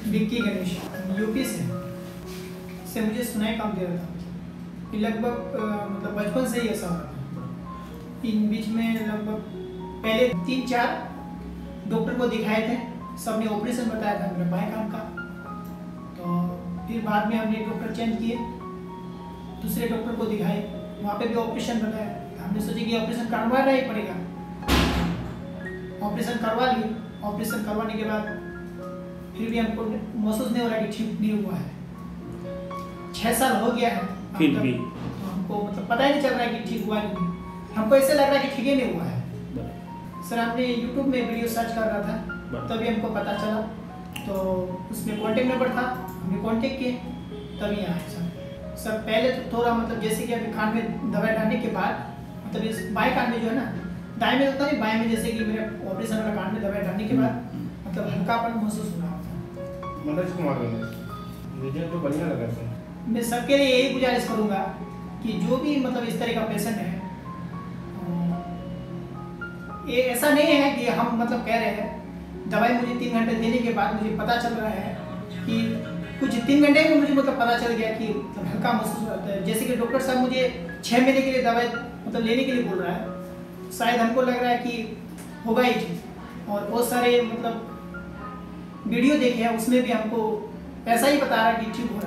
Vicky Ganesh UP से मुझे सुनाई काम दे रहा था कि लगभग मतलब बचपन से ही ऐसा हो रहा था। इन बीच में लगभग पहले 3-4 डॉक्टर को दिखाए थे, सबने ऑपरेशन बताया था मेरे बाएं कान का। तो फिर बाद में हमने डॉक्टर चेंज किए, दूसरे डॉक्टर को दिखाए, वहाँ पे भी ऑपरेशन बताया। हमने सोचे कि ऑपरेशन करवाना ही पड़ेगा, ऑपरेशन करवा लिए। ऑपरेशन करवाने के बाद फिर भी हमको महसूस नहीं हो रहा कि ठीक नहीं हुआ है। 6 साल हो गया है फिर भी तो हमको मतलब पता ही नहीं चल रहा है कि ठीक हुआ नहीं। हमको ऐसे लग रहा है कि ठीक ही नहीं हुआ है। सर हमने YouTube में वीडियो सर्च कर रहा था, तभी हमको पता चला। तो उसमें कॉन्टेक्ट नंबर था, हमने कॉन्टेक्ट किए, तभी यहाँ है सर। पहले तो थोड़ा मतलब जैसे कि अभी कान में दवाई डालने के बाद मतलब इस बाएं कान में जो है ना, दाएं में होता नहीं, बाएं में जैसे कि मेरे ऑपरेशन वाला कान में दवाई डालने के बाद मतलब हल्कापन महसूस हो रहा था। मनोज कुमार वीडियो तो बढ़िया लगा सर। मैं सबके लिए यही गुजारिश करूँगा कि जो भी मतलब इस तरह का पेशेंट है, ये ऐसा नहीं है कि हम मतलब कह रहे हैं दवाई मुझे 3 घंटे देने के बाद मुझे पता चल रहा है कि कुछ 3 घंटे में मुझे मतलब पता चल गया कि मतलब हल्का महसूस होता है। जैसे कि डॉक्टर साहब मुझे 6 महीने के लिए दवाई मतलब लेने के लिए बोल रहा है, शायद हमको लग रहा है कि होगा ही ठीक। और बहुत सारे मतलब वीडियो देखे हैं, उसमें भी हमको ऐसा ही बता रहा है कि ठीक हो रहा है।